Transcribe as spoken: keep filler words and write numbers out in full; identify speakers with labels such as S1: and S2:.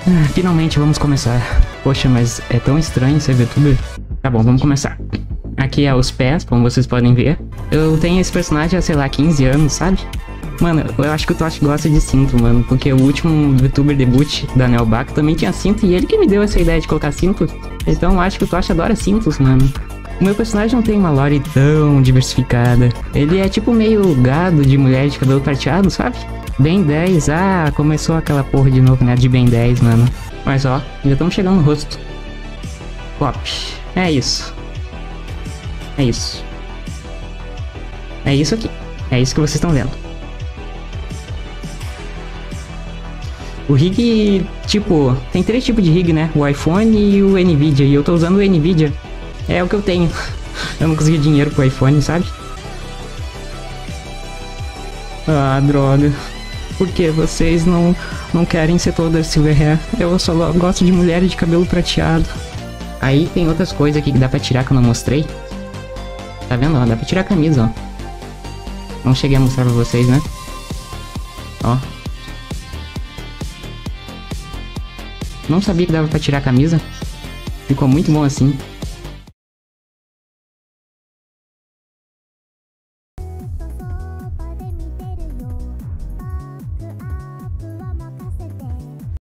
S1: Ah, finalmente vamos começar. Poxa, mas é tão estranho ser VTuber. Tá bom, vamos começar. Aqui é os pés, como vocês podem ver. Eu tenho esse personagem há, sei lá, quinze anos, sabe? Mano, eu acho que o Tosh gosta de cinto, mano. Porque o último VTuber debut da Nelbaco também tinha cinto. E ele que me deu essa ideia de colocar cinto. Então eu acho que o Tosh adora cintos, mano. O meu personagem não tem uma lore tão diversificada. Ele é tipo meio gado de mulher de cabelo prateado, sabe? Ben dez, ah, começou aquela porra de novo, né? De Ben dez, mano. Mas ó, já estamos chegando no rosto. Pop. É isso. É isso. É isso aqui. É isso que vocês estão vendo. O rig, tipo, tem três tipos de rig, né? O iPhone e o Nvidia. E eu tô usando o Nvidia. É o que eu tenho. Eu não consegui dinheiro pro iPhone, sabe? Ah, droga. Por que vocês não, não querem ser todas silver hair? Eu só gosto de mulheres de cabelo prateado. Aí tem outras coisas aqui que dá pra tirar que eu não mostrei. Tá vendo? Ó, dá pra tirar a camisa, ó. Não cheguei a mostrar pra vocês, né? Ó. Não sabia que dava pra tirar a camisa. Ficou muito bom assim.